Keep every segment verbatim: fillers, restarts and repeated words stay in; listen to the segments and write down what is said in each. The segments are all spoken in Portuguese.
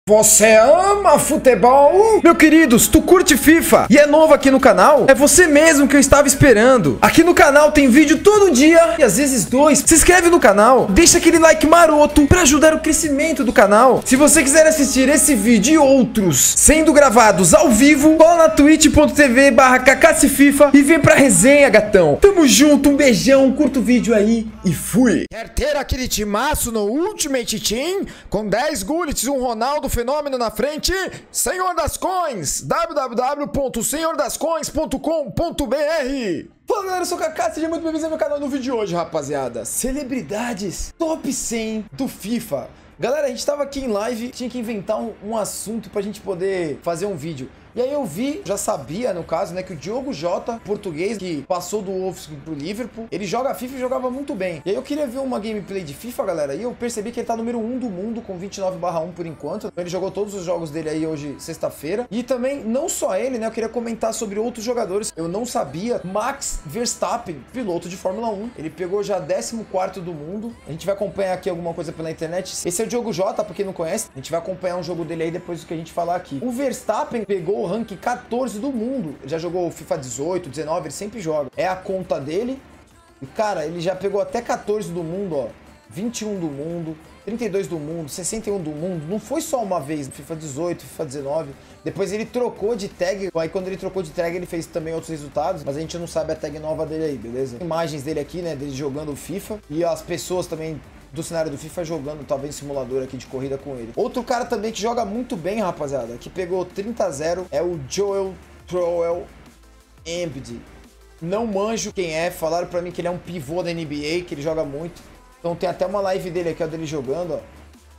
Você ama futebol? Meu queridos, tu curte FIFA e é novo aqui no canal? É você mesmo que eu estava esperando. Aqui no canal tem vídeo todo dia e às vezes dois. Se inscreve no canal, deixa aquele like maroto para ajudar o crescimento do canal. Se você quiser assistir esse vídeo e outros sendo gravados ao vivo, cola na twitch ponto tv barra kkcfifa e vem pra resenha, gatão. Tamo junto, um beijão, curta o vídeo aí e fui. Quer ter aquele timaço no Ultimate Team? Com dez Gullits e um Ronaldo Fenômeno na frente? Senhor das Coins, w w w ponto senhor das coins ponto com ponto br. Fala galera, eu sou o Kaká, seja muito bem-vindo ao meu canal no vídeo de hoje, rapaziada. Celebridades top cem do FIFA. Galera, a gente tava aqui em live, tinha que inventar um, um assunto pra gente poder fazer um vídeo. E aí eu vi, já sabia no caso, né, que o Diogo Jota, português, que passou do Wolfsburg pro Liverpool, ele joga FIFA e jogava muito bem. E aí eu queria ver uma gameplay de FIFA, galera, e eu percebi que ele tá número um do mundo, com vinte e nove barra um por enquanto. Ele jogou todos os jogos dele aí hoje, sexta-feira. E também, não só ele, né, eu queria comentar sobre outros jogadores. Eu não sabia, Max Verstappen, piloto de Fórmula um, ele pegou já décimo quarto do mundo. A gente vai acompanhar aqui alguma coisa pela internet. Esse é o Diogo Jota, pra quem não conhece, a gente vai acompanhar um jogo dele aí depois do que a gente falar aqui. O Verstappen pegou o ranking quatorze do mundo. Ele já jogou FIFA dezoito, dezenove, ele sempre joga. É a conta dele. E, cara, ele já pegou até quatorze do mundo, ó. vinte e um do mundo, trinta e dois do mundo, sessenta e um do mundo. Não foi só uma vez, FIFA dezoito, FIFA dezenove. Depois ele trocou de tag. Aí quando ele trocou de tag, ele fez também outros resultados. Mas a gente não sabe a tag nova dele aí, beleza? Imagens dele aqui, né, dele jogando FIFA. E as pessoas também do cenário do FIFA jogando, talvez, simulador aqui de corrida com ele. Outro cara também que joga muito bem, rapaziada, que pegou trinta a zero, é o Joel Troel Embiid. Não manjo quem é, falaram pra mim que ele é um pivô da N B A, que ele joga muito. Então tem até uma live dele aqui, ó, dele jogando, ó.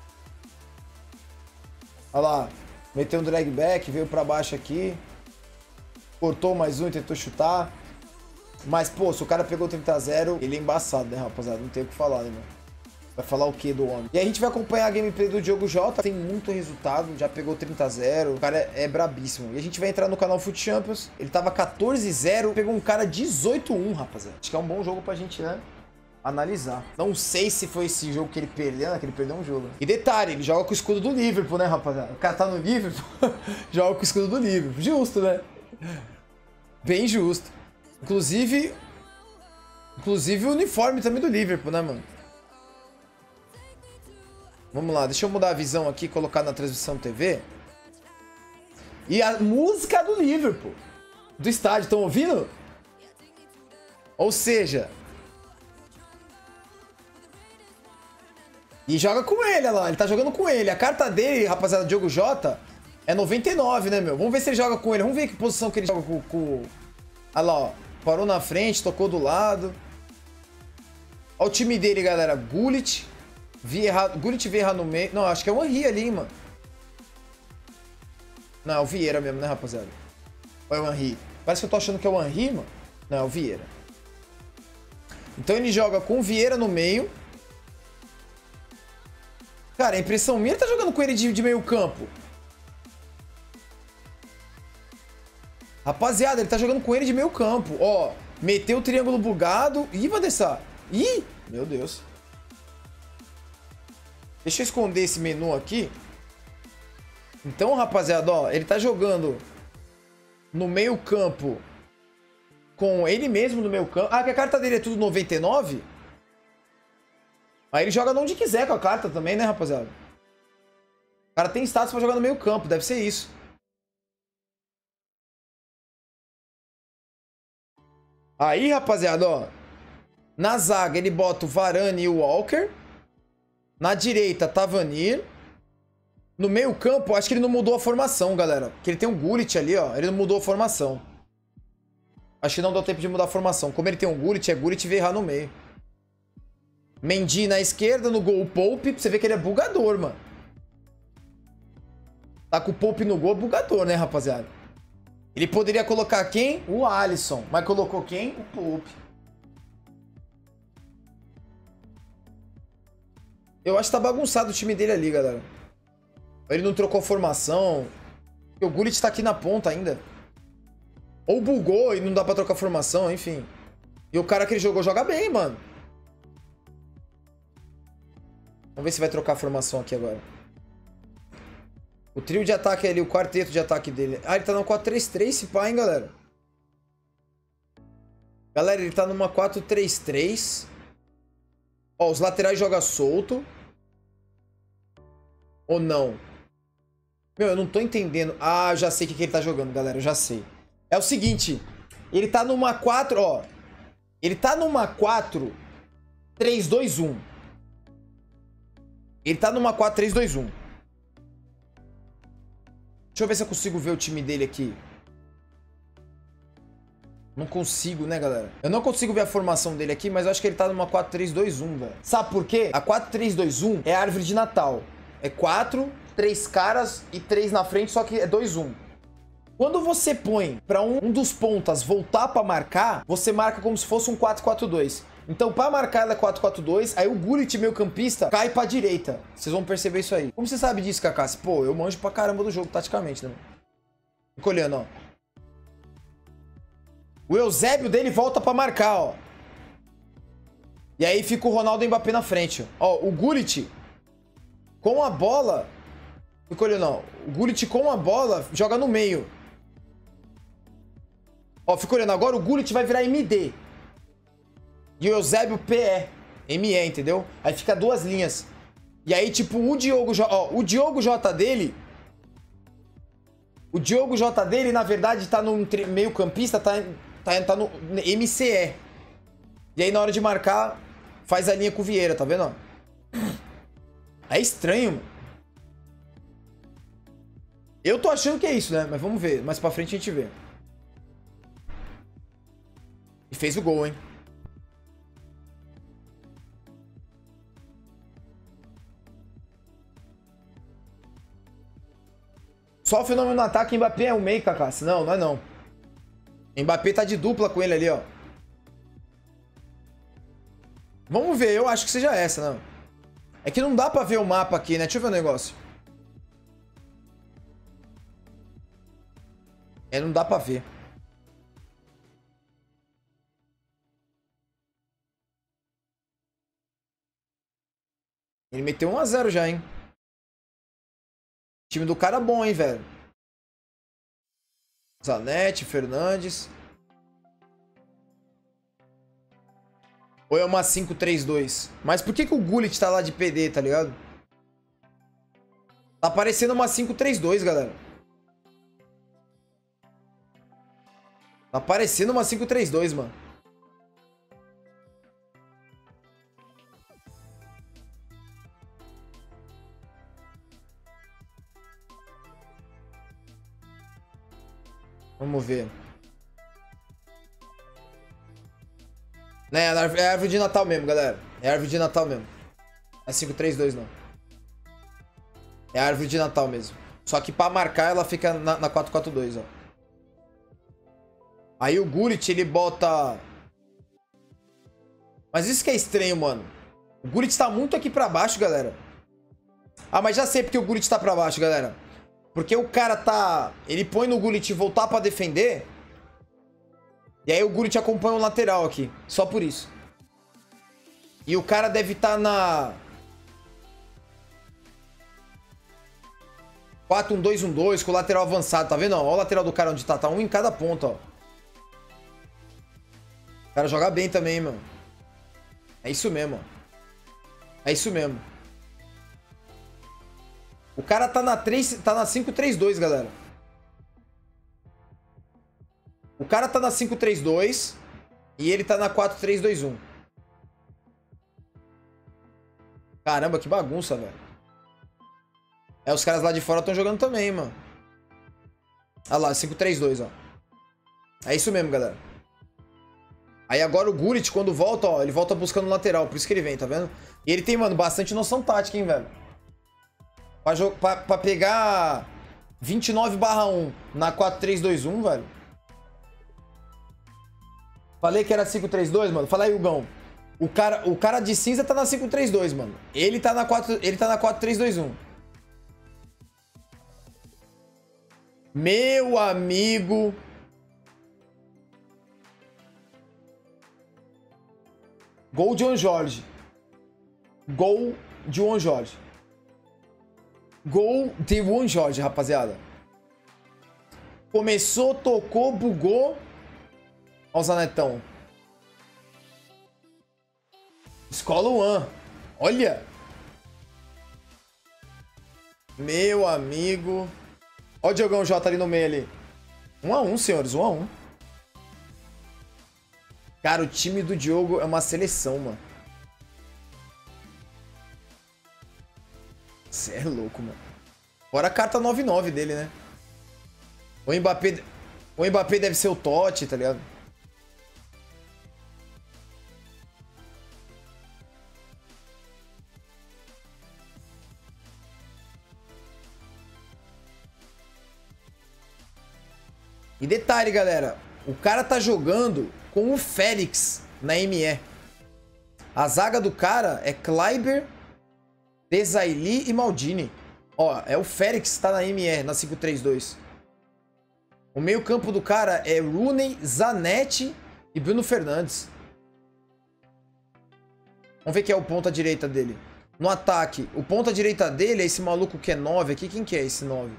Olha lá, meteu um drag back, veio pra baixo aqui. Cortou mais um e tentou chutar. Mas, pô, se o cara pegou trinta a zero, ele é embaçado, né, rapaziada? Não tem o que falar, né, mano? Vai falar o que do homem? E a gente vai acompanhar a gameplay do Diogo Jota. Tem muito resultado, já pegou trinta a zero. O cara é, é brabíssimo. E a gente vai entrar no canal Foot Champions. Ele tava quatorze a zero, pegou um cara dezoito a um, rapaziada. Acho que é um bom jogo pra gente, né, analisar. Não sei se foi esse jogo que ele perdeu, né? Que ele perdeu um jogo. E detalhe, ele joga com o escudo do Liverpool, né, rapaziada? O cara tá no Liverpool, joga com o escudo do Liverpool. Justo, né? Bem justo. Inclusive... Inclusive o uniforme também do Liverpool, né, mano? Vamos lá, deixa eu mudar a visão aqui, colocar na transmissão T V. E a música do Liverpool, do estádio, estão ouvindo? Ou seja... E joga com ele, olha lá, ele tá jogando com ele. A carta dele, rapaziada, Diogo Jota, é noventa e nove, né, meu? Vamos ver se ele joga com ele, vamos ver que posição que ele joga com... com... Olha lá, ó, parou na frente, tocou do lado. Olha o time dele, galera, Gullit. Vieira, Gullit Vieira no meio. Não, acho que é o Henry ali, mano. Não, é o Vieira mesmo, né, rapaziada? Ou é o Henry? Parece que eu tô achando que é o Henry, mano. Não, é o Vieira. Então ele joga com o Vieira no meio. Cara, a impressão minha, ele tá jogando com ele de, de meio campo. Rapaziada, ele tá jogando com ele de meio campo. Ó, meteu o triângulo bugado. Ih, Vanessa. Ih, meu Deus. Deixa eu esconder esse menu aqui. Então, rapaziada, ó, ele tá jogando no meio campo com ele mesmo no meio campo. Ah, que a carta dele é tudo noventa e nove? Aí ele joga onde quiser com a carta também, né, rapaziada? O cara tem status pra jogar no meio campo, deve ser isso. Aí, rapaziada, ó. Na zaga ele bota o Varane e o Walker. Na direita, Tavernier. No meio campo, acho que ele não mudou a formação, galera. Porque ele tem um Gullit ali, ó. Ele não mudou a formação. Acho que não deu tempo de mudar a formação. Como ele tem um Gullit, é Gullit e Vieira no meio. Mendy na esquerda, no gol o Pope. Você vê que ele é bugador, mano. Tá com o Pope no gol, bugador, né, rapaziada? Ele poderia colocar quem? O Alisson. Mas colocou quem? O Pope. Eu acho que tá bagunçado o time dele ali, galera. Ele não trocou formação. O Gullit tá aqui na ponta ainda. Ou bugou e não dá pra trocar formação, enfim. E o cara que ele jogou joga bem, mano. Vamos ver se vai trocar a formação aqui agora. O trio de ataque ali, o quarteto de ataque dele. Ah, ele tá no quatro três três, se pá, hein, galera. Galera, ele tá numa quatro três três. Ó, os laterais jogam solto. Ou não? Meu, eu não tô entendendo. Ah, eu já sei o que, que ele tá jogando, galera. Eu já sei. É o seguinte. Ele tá numa quatro, ó. Ele tá numa quatro três dois um. Ele tá numa quatro três dois um. Deixa eu ver se eu consigo ver o time dele aqui. Não consigo, né, galera? Eu não consigo ver a formação dele aqui, mas eu acho que ele tá numa quatro três dois um, velho. Sabe por quê? A quatro três dois um é a árvore de Natal. É quatro, três caras e três na frente, só que é dois um. Quando você põe pra um, um dos pontas voltar pra marcar, você marca como se fosse um quatro quatro dois. Então, pra marcar ela é quatro quatro dois, aí o Gullit, meio campista, cai pra direita. Vocês vão perceber isso aí. Como você sabe disso, Kaká? Pô, eu manjo pra caramba do jogo, taticamente, né? Fica olhando, ó. O Eusébio dele volta pra marcar, ó. E aí fica o Ronaldo e o Mbappé na frente, ó. Ó, o Gullit, com a bola... Fica olhando, ó. O Gullit com a bola joga no meio. Ó, fica olhando. Agora o Gullit vai virar M D. E o Eusébio P E. M E, entendeu? Aí fica duas linhas. E aí, tipo, o Diogo... Ó, o Diogo J dele... O Diogo J dele, na verdade, tá no meio campista, tá, tá, tá no M C E. E aí, na hora de marcar, faz a linha com o Vieira, tá vendo? É estranho, mano. Eu tô achando que é isso, né? Mas vamos ver. Mais pra frente a gente vê. E fez o gol, hein? Só o fenômeno no ataque, Mbappé é o meio, Kaká. Não, não é não. Mbappé tá de dupla com ele ali, ó. Vamos ver, eu acho que seja essa, não. É que não dá pra ver o mapa aqui, né? Deixa eu ver o negócio. É, não dá pra ver. Ele meteu um a zero já, hein? O time do cara é bom, hein, velho? Zanetti, Fernandes. Ou é uma cinco três dois? Mas por que, que o Gullit tá lá de P D, tá ligado? Tá parecendo uma cinco três dois, galera. Tá parecendo uma cinco três dois, mano. Vamos ver. Né, é árvore de Natal mesmo, galera. É árvore de Natal mesmo. Não é cinco três dois, não. É árvore de Natal mesmo. Só que pra marcar ela fica na, na quatro quatro dois, ó. Aí o Gullit, ele bota... Mas isso que é estranho, mano. O Gullit tá muito aqui pra baixo, galera. Ah, mas já sei porque o Gullit tá pra baixo, galera. Porque o cara tá... Ele põe no Gullit voltar pra defender. E aí o Gullit acompanha o lateral aqui. Só por isso. E o cara deve estar tá na... quatro um dois um dois com o lateral avançado. Tá vendo? Olha o lateral do cara onde tá. Tá um em cada ponta, ó. O cara joga bem também, mano. É isso mesmo, ó. É isso mesmo. O cara tá na, três, tá na cinco três dois, galera. O cara tá na cinco três dois e ele tá na quatro três dois um. Caramba, que bagunça, velho. É, os caras lá de fora estão jogando também, mano. Olha lá, cinco três dois, ó. É isso mesmo, galera. Aí agora o Gullit, quando volta, ó, ele volta buscando o lateral. Por isso que ele vem, tá vendo? E ele tem, mano, bastante noção tática, hein, velho. Pra, pra, pra pegar vinte e nove barra um na quatro três dois um, velho. Falei que era cinco três dois, mano. Fala aí, Hugão. O cara, o cara de cinza tá na cinco três dois, mano. Ele tá na quatro, ele tá na quatro três dois um. Meu amigo. Gol de João Jorge. Gol de João Jorge. Gol de Juan Jorge, rapaziada. Começou, tocou, bugou. Olha o Zanetão. Escola One. Olha. Meu amigo. Olha o Diogão J ali no meio ali. Um a um, senhores. Um a um. Cara, o time do Diogo é uma seleção, mano. Você é louco, mano. Fora a carta nove nove dele, né? O Mbappé, o Mbappé deve ser o Totti, tá ligado? E detalhe, galera. O cara tá jogando com o Félix na M E. A zaga do cara é Kleiber, Desailly e Maldini. Ó, é o Félix que tá na M E, na cinco três dois. O meio campo do cara é Rooney, Zanetti e Bruno Fernandes. Vamos ver quem é o ponta direita dele. No ataque, o ponta direita dele é esse maluco que é nove aqui. Quem que é esse nove?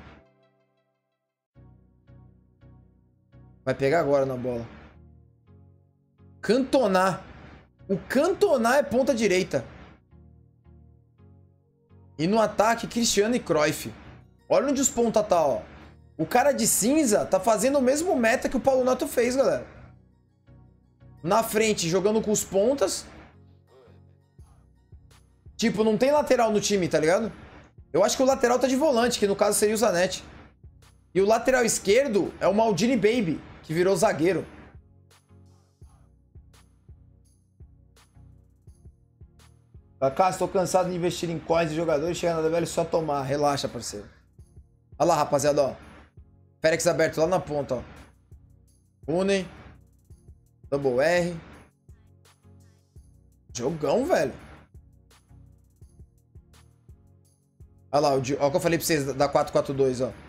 Vai pegar agora na bola. Cantona. O Cantona é ponta direita. E no ataque, Cristiano e Cruyff. Olha onde os ponta tá, ó. O cara de cinza tá fazendo o mesmo meta que o Paulo Neto fez, galera. Na frente, jogando com os pontas. Tipo, não tem lateral no time, tá ligado? Eu acho que o lateral tá de volante, que no caso seria o Zanetti. E o lateral esquerdo é o Maldini Baby, que virou zagueiro. Kaká, estou cansado de investir em coins de jogadores e chegar na velho só tomar. Relaxa, parceiro. Olha lá, rapaziada, ó. Félix aberto lá na ponta, ó. Rooney. Double R. Jogão, velho. Olha lá, o, olha o que eu falei pra vocês da quatro quatro dois, ó.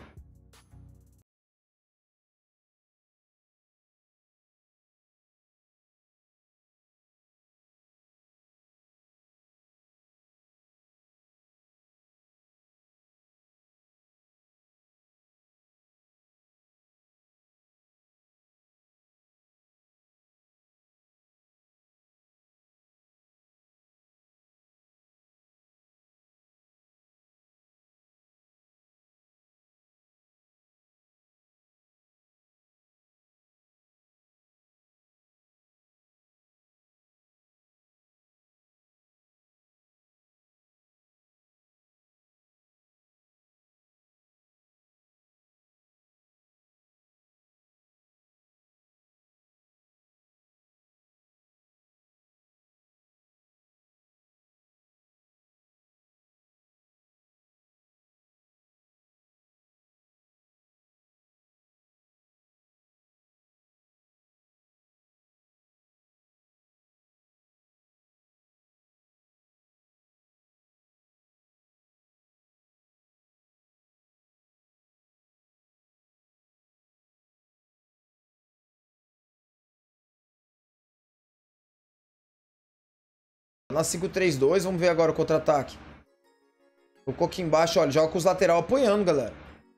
Na cinco três dois, vamos ver agora o contra-ataque. Tocou aqui embaixo, olha, joga com os lateral apoiando, galera.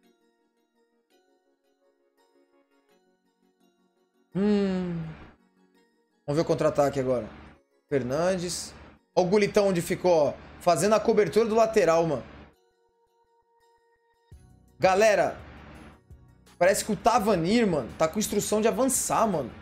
Hum. Vamos ver o contra-ataque agora. Fernandes. Olha o Gulitão onde ficou, ó. Fazendo a cobertura do lateral, mano. Galera, parece que o Tavanir, mano, tá com instrução de avançar, mano.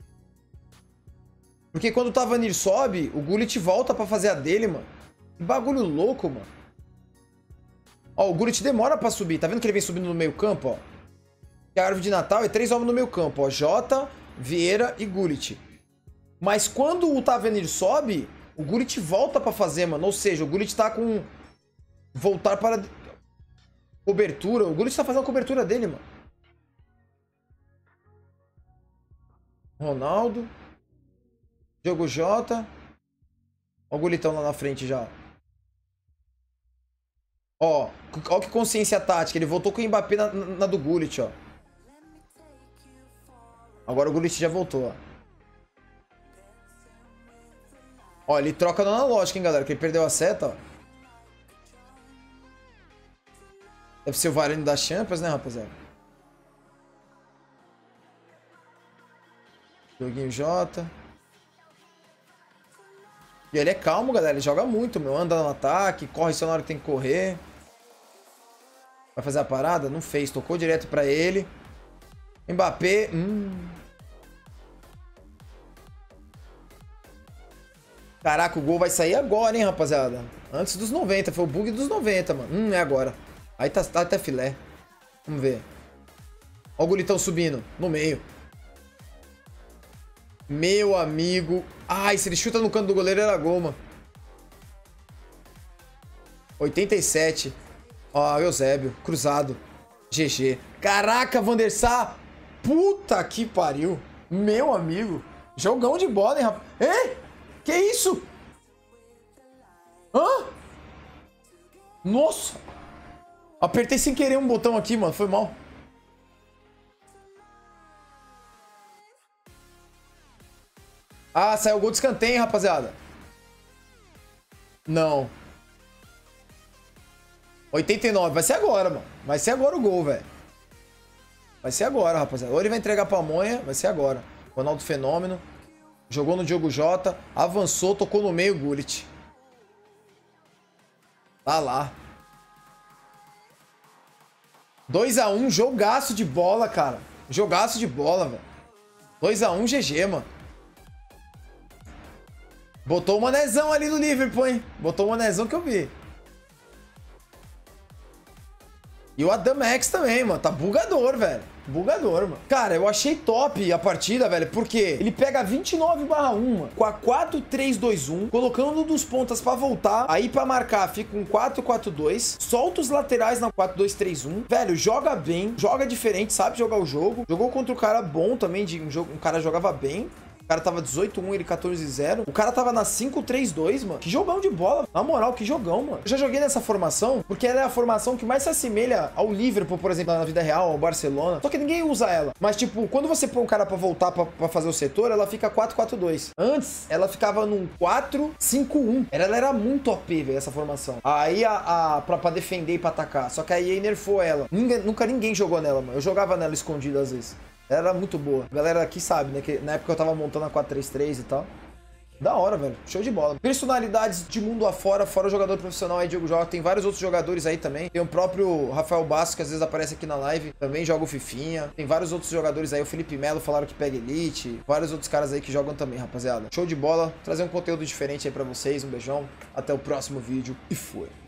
Porque quando o Tavanir sobe, o Gullit volta pra fazer a dele, mano. Que bagulho louco, mano. Ó, o Gullit demora pra subir. Tá vendo que ele vem subindo no meio campo, ó? Que a árvore de Natal é três homens no meio campo, ó. Jota, Vieira e Gullit. Mas quando o Tavanir sobe, o Gullit volta pra fazer, mano. Ou seja, o Gullit tá com... voltar para... cobertura. O Gullit tá fazendo a cobertura dele, mano. Ronaldo. Diogo Jota. Olha o Gulitão lá na frente já. Ó, ó que consciência tática. Ele voltou com o Mbappé na, na, na do Gullit, ó. Agora o Gullit já voltou, ó. Ó, ele troca no analógico, hein, galera. Que ele perdeu a seta, ó. Deve ser o Varane da Champions, né, rapaziada? Joguinho J. E ele é calmo, galera. Ele joga muito, meu. Anda no ataque, corre só na hora que tem que correr. Vai fazer a parada? Não fez. Tocou direto pra ele. Mbappé. Hum. Caraca, o gol vai sair agora, hein, rapaziada? Antes dos noventa. Foi o bug dos noventa, mano. Hum, é agora. Aí tá, tá até filé. Vamos ver. Ó o Gulitão subindo. No meio. Meu amigo. Ai, se ele chuta no canto do goleiro, era gol, mano. oitenta e sete. Ó, Eusébio. Cruzado. G G. Caraca, Van der Sar. Puta que pariu. Meu amigo. Jogão de bola, hein, rapaz. É? Que isso? Hã? Nossa. Apertei sem querer um botão aqui, mano. Foi mal. Ah, saiu o gol de escanteio, hein, rapaziada. Não. oitenta e nove. Vai ser agora, mano. Vai ser agora o gol, velho. Vai ser agora, rapaziada. Ou ele vai entregar pra Monha. Vai ser agora. Ronaldo Fenômeno. Jogou no Diogo Jota. Avançou, tocou no meio, Gullit. Tá lá. dois a um, jogaço de bola, cara. Jogaço de bola, velho. dois a um, G G, mano. Botou o manezão ali no Liverpool, hein? Botou o manezão que eu vi. E o Adam Max também, mano. Tá bugador, velho. Bugador, mano. Cara, eu achei top a partida, velho, porque ele pega vinte e nove barra um, mano, com a quatro três dois um, colocando um dos pontas pra voltar, aí pra marcar fica com quatro quatro dois, solta os laterais na quatro dois três um, velho, joga bem, joga diferente, sabe jogar o jogo, jogou contra um cara bom também, de um, jogo, um cara jogava bem. O cara tava dezoito a um, ele quatorze a zero. O cara tava na cinco três dois, mano. Que jogão de bola. Na moral, que jogão, mano. Eu já joguei nessa formação, porque ela é a formação que mais se assemelha ao Liverpool, por exemplo, na vida real, ao Barcelona. Só que ninguém usa ela. Mas, tipo, quando você põe um cara pra voltar pra, pra fazer o setor, ela fica quatro quatro dois. Antes, ela ficava num quatro cinco um. Ela era muito O P, velho, essa formação. Aí, a, a, pra, pra defender e pra atacar. Só que aí, aí nerfou ela. Ninguém, nunca ninguém jogou nela, mano. Eu jogava nela escondida às vezes. Ela era muito boa. A galera aqui sabe, né? Que na época eu tava montando a quatro três três e tal. Da hora, velho. Show de bola. Personalidades de mundo afora, fora o jogador profissional aí, Diogo Jota. Tem vários outros jogadores aí também. Tem o próprio Rafael Bastos, que às vezes aparece aqui na live. Também joga o Fifinha. Tem vários outros jogadores aí. O Felipe Melo falaram que pega Elite. Vários outros caras aí que jogam também, rapaziada. Show de bola. Trazer um conteúdo diferente aí pra vocês. Um beijão. Até o próximo vídeo. E foi.